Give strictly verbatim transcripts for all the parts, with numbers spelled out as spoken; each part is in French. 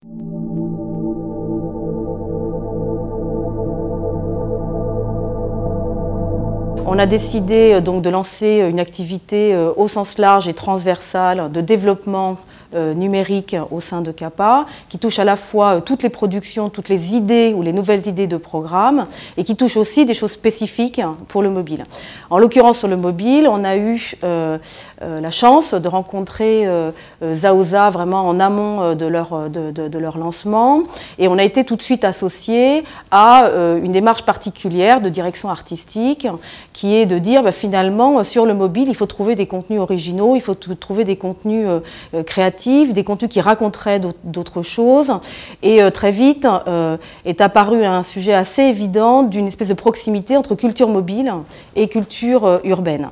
On a décidé donc de lancer une activité au sens large et transversale de développement euh, numérique au sein de CAPA, qui touche à la fois toutes les productions, toutes les idées ou les nouvelles idées de programmes, et qui touche aussi des choses spécifiques pour le mobile. En l'occurrence, sur le mobile, on a eu euh, euh, la chance de rencontrer euh, Zaoza vraiment en amont de leur, de, de, de leur lancement, et on a été tout de suite associés à euh, une démarche particulière de direction artistique, qui est de dire bah, finalement sur le mobile il faut trouver des contenus originaux, il faut trouver des contenus euh, créatifs, des contenus qui raconteraient d'autres choses, et euh, très vite euh, est apparu un sujet assez évident d'une espèce de proximité entre culture mobile et culture euh, urbaine.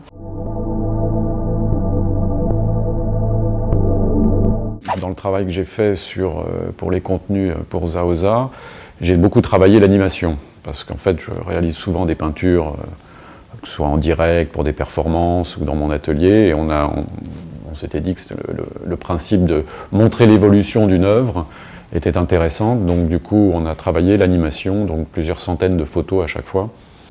Dans le travail que j'ai fait sur, euh, pour les contenus pour Zaoza, j'ai beaucoup travaillé l'animation, parce qu'en fait je réalise souvent des peintures euh, que ce soit en direct pour des performances ou dans mon atelier, et on, a, on, on s'était dit que le, le, le principe de montrer l'évolution d'une œuvre était intéressant, donc du coup on a travaillé l'animation, donc plusieurs centaines de photos à chaque fois.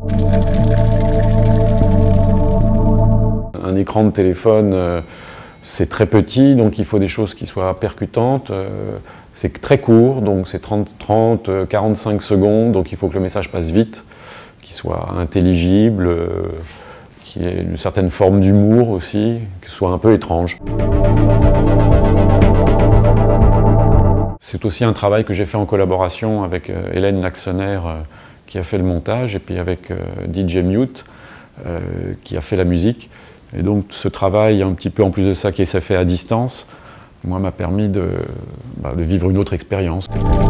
Un écran de téléphone, euh, c'est très petit, donc il faut des choses qui soient percutantes. Euh, c'est très court, donc c'est trente, trente, quarante-cinq secondes, donc il faut que le message passe vite, qu'il soit intelligible, euh, qu'il y ait une certaine forme d'humour aussi, qu'il soit un peu étrange. C'est aussi un travail que j'ai fait en collaboration avec euh, Hélène Laxonner, euh, qui a fait le montage, et puis avec euh, D J Mute, euh, qui a fait la musique. Et donc ce travail, un petit peu en plus de ça, qui s'est fait à distance, moi m'a permis de, bah, de vivre une autre expérience.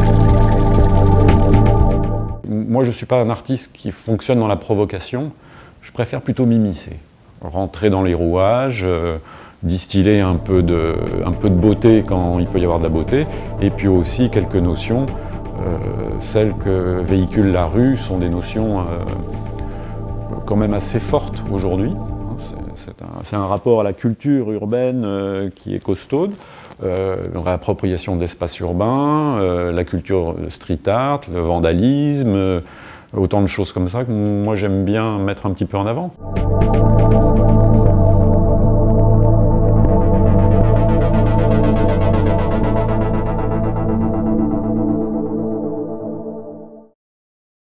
Moi, je ne suis pas un artiste qui fonctionne dans la provocation, je préfère plutôt m'immiscer. Rentrer dans les rouages, euh, distiller un peu, de, un peu de beauté quand il peut y avoir de la beauté, et puis aussi quelques notions. Euh, celles que véhicule la rue sont des notions euh, quand même assez fortes aujourd'hui. C'est un, un rapport à la culture urbaine euh, qui est costaude. Euh, une réappropriation de l'espace urbain, euh, la culture street art, le vandalisme, euh, autant de choses comme ça que moi j'aime bien mettre un petit peu en avant.